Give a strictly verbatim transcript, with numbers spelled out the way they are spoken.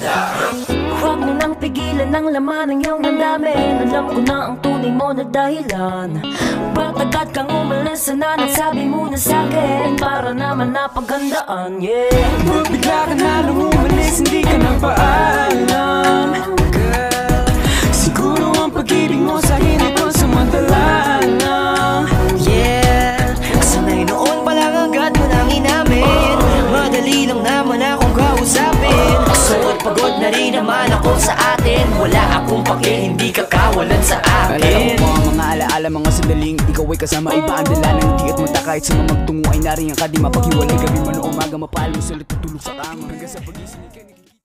Huwag mo nang pigilan ang laman ng iyong damdamin. Alam ko na ang tunay mo na dahilan. Ba't agad kang umalis na nagsabi mo na sa'kin para naman napaghandaan, yeah. Ba't bigla ka na lang umalis, hindi ka nagpaalam, girl. Siguro ang pag-ibig mo sa'kin ay pansamantala lang, yeah. Sanay noon pa lang agad mo nang inamin. Madali lang naman akong kausapin. Suot pagod na rin naman ako sa atin. Wala akong pake, hindi ka kawalan sa akin. Alala mo ang mga alaala, mga sandaling ikaw ay kasama, iba ang dala ng hindi at mata. Kahit sa mga magtungo ay nariyan ka, di mapaghiwalay. Gabi man o umaga, mapalo, sulit tutulog sa kama hanggang sa pag-isip.